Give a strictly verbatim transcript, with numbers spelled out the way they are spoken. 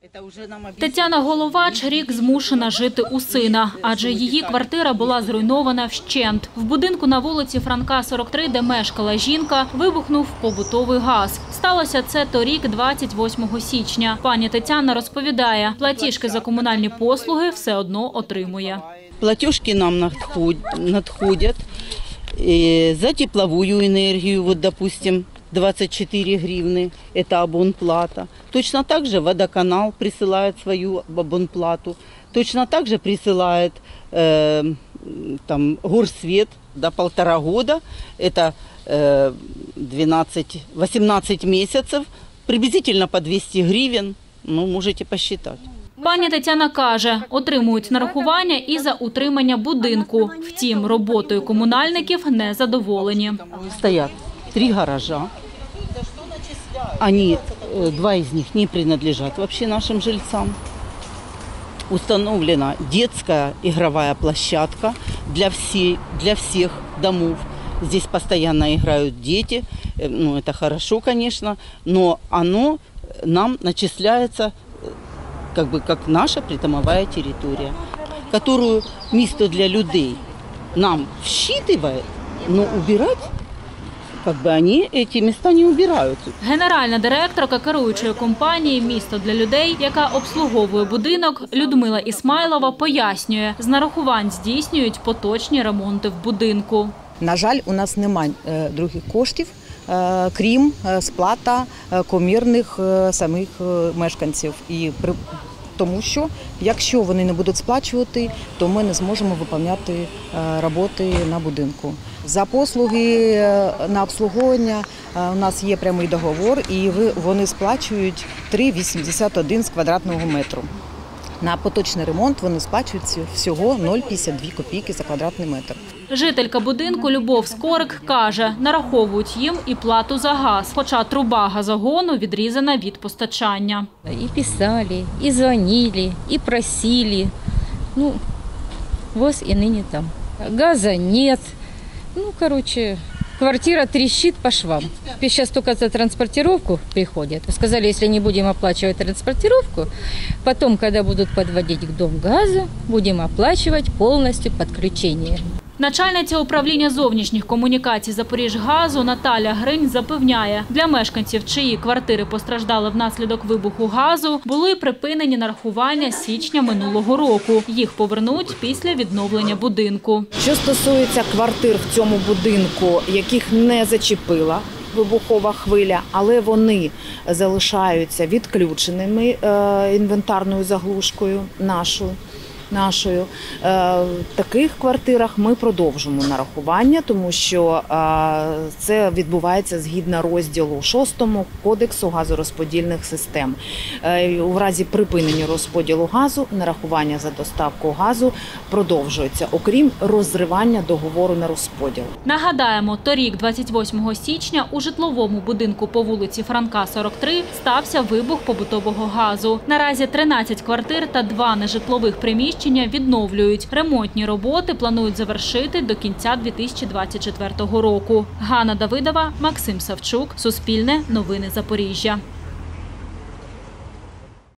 Тетяна Головач рік змушена жити у сина, адже її квартира була зруйнована вщент. В будинку на вулиці Франка, сорок три, де мешкала жінка, вибухнув побутовий газ. Сталося це торік, двадцять восьмого січня. Пані Тетяна розповідає, платіжки за комунальні послуги все одно отримує. Платежки нам надходят за тепловую энергию, вот, допустим, двадцать четыре гривны, это абонплата. Точно так же водоканал присылает свою абонплату. Точно так же присылает э, там, горсвет до полтора года, это э, двенадцать-восемнадцать месяцев, приблизительно по двести гривен, ну, можете посчитать. Пані Тетяна каже, отримують нарахування і за утримання будинку. Втім, роботою комунальників не задоволені. Стоять три гаража. Они, два из них не принадлежат вообще нашим жильцам. Установлена детская игровая площадка для, всей, для всех домов. Здесь постоянно играют дети. Ну, это хорошо, конечно, но оно нам начисляется как бы как наша придомовая территория, которую место для людей нам всчитывает, но убирать как бы они эти места не убирают. Генеральна директорка керуючої компанії «Місто для людей», яка обслуговує будинок, Людмила Ісмайлова пояснює, з нарахувань здійснюють поточні ремонти в будинку. На жаль, у нас немає других коштів, крім сплата комірних самих мешканців. І тому що, якщо вони не будуть сплачувати, то ми не зможемо виконувати роботи на будинку. За послуги на обслуговування у нас є прямий договор, і вони сплачують три вісімдесят один з квадратного метру. На поточний ремонт вони сплачують всього нуль п'ятдесят дві копійки за квадратний метр. Жителька будинку Любов Скорик каже, нараховують їм і плату за газ, хоча труба газогону відрізана від постачання. І писали, і дзвонили, і просили. Ну, ось і нині там. Газа нет. Ну, короче, квартира трещит по швам. Сейчас только за транспортировку приходят. Сказали, если не будем оплачивать транспортировку, потом, когда будут подводить к дому газу, будем оплачивать полностью подключение. Начальниця управління зовнішніх комунікацій «Запоріжгазу» Наталя Гринь запевняє, для мешканців, чиї квартири постраждали внаслідок вибуху газу, були припинені нарахування з січня минулого року. Їх повернуть після відновлення будинку. Що стосується квартир в цьому будинку, яких не зачепила вибухова хвиля, але вони залишаються відключеними інвентарною заглушкою нашою. Нашою. В таких квартирах ми продовжимо нарахування, тому що це відбувається згідно розділу шостому Кодексу газорозподільних систем. У разі припинення розподілу газу нарахування за доставку газу продовжується, окрім розривання договору на розподіл. Нагадаємо, торік, двадцять восьмого січня, у житловому будинку по вулиці Франка, сорок три, стався вибух побутового газу. Наразі тринадцять квартир та два нежитлових приміщення відновлюють. Ремонтні роботи планують завершити до кінця дві тисячі двадцять четвертого року. Ганна Давидова, Максим Савчук, Суспільне, Новини Запоріжжя.